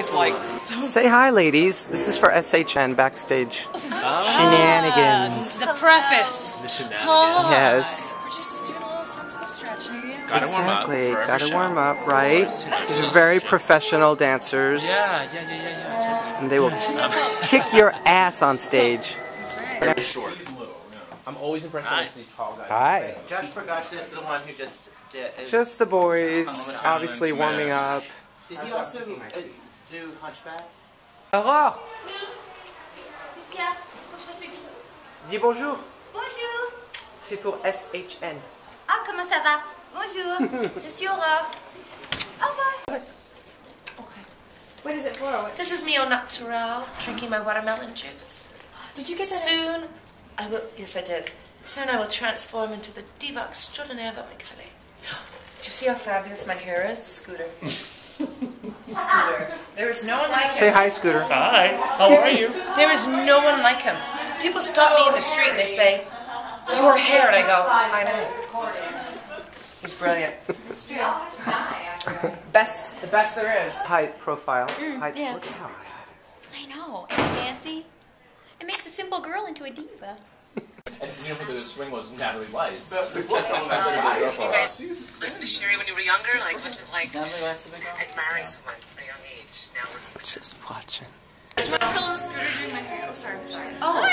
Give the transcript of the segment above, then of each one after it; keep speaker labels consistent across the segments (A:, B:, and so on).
A: face like...
B: Say hi, ladies. This is for SHN backstage. Shenanigans.
C: The preface.
A: The shenanigans.
B: Yes.
C: We're just doing a little sensible stretching.
A: Gotta warm up.
B: Exactly.
A: For every
B: Gotta
A: show.
B: warm up, right? These are very professional dancers.
A: Yeah, totally.
B: And they will kick your ass on stage.
C: That's right.
A: Very short. I'm always impressed when I see tall guys.
B: Hi.
D: Josh Prakash is the one who just did.
B: Just the boys, obviously warming up.
D: Did he also do Hunchback?
B: Aurore,
E: Qu'est-ce qu'il y a? Faut que je fasse pipi.
B: dis bonjour.
E: Bonjour.
B: C'est pour SHN.
E: Ah, comment ça va? Bonjour. Je suis Aurore. Au revoir.
F: What is it for?
C: This is me au natural, drinking my watermelon juice.
F: Did you get that?
C: Soon, I will. Yes, I did. Soon, I will transform into the diva extraordinaire of the Calais. Do you see how fabulous my hair is, Scooter? Scooter. There is no one like him.
B: Say hi, Scooter.
A: Hi. How are you?
C: There is no one like him. People stop me in the street and they say, "Your hair," and I go, "I know." He's brilliant. Best, the best there is.
B: High profile. High,
F: yeah.
B: Look at how high that is.
F: I know. It's fancy. It makes a simple girl into a diva.
A: And for the swing was Natalie Weiss.
D: You guys listen to Sherry when you were younger? Like, what's it like admiring someone at a young age? Now we're
B: Just watching.
C: Film Scooter doing my hair. Oh, sorry.
F: Oh.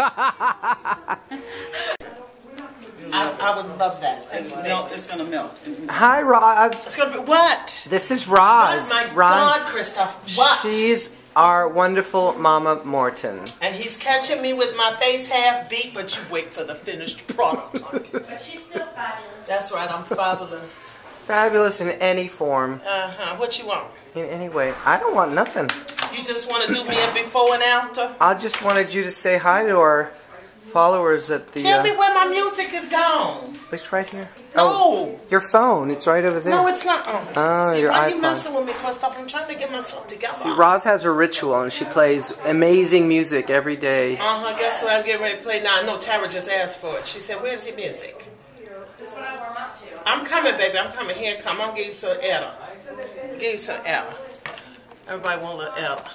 G: I would love that. Melt, it's gonna melt.
B: Hi, Roz.
G: It's gonna be what?
B: This is Roz.
G: Oh my
B: Roz.
G: God, Christoph. What?
B: She's our wonderful Mama Morton.
G: And he's catching me with my face half beat, but you wait for the finished product.
E: But she's still fabulous.
G: That's right, I'm fabulous.
B: Fabulous in any form,
G: What you want?
B: in any way. I don't want nothing.
G: You just want to do me a before and after?
B: I just wanted you to say hi to our followers at the...
G: Tell me where my music is gone.
B: It's right here.
G: No.
B: Oh, your phone. It's right over there.
G: No, it's not.
B: Oh,
G: See,
B: your
G: why
B: iPod.
G: you messing with me, Christoph? I'm trying to get myself together.
B: See, Roz has her ritual, and she plays amazing music every day.
G: Guess what I'm getting ready to play now? I know Tara just asked for it. She said, where's your music?
C: That's what I warm up to.
G: I'm coming, baby. I'm coming. Here, come. I'm gonna give you some Ella. Give you some Ella. Everybody want a little Ella.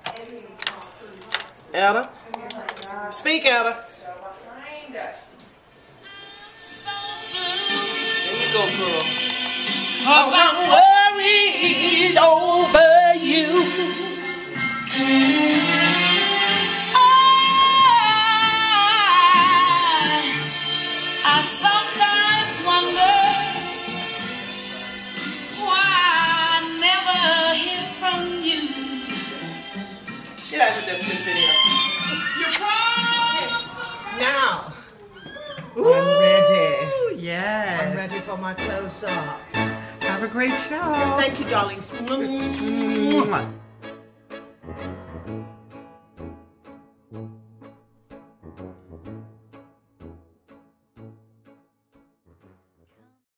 G: Ella? Speak, Ella. There you go, girl. 'Cause I'm worried over you.
C: I sometimes wonder why I never hear from you.
G: Get out of that flip video. Now, I'm ready.
B: Yes.
G: I'm ready for my close-up.
B: Have a great show.
G: Thank you, darlings.
B: Mwah.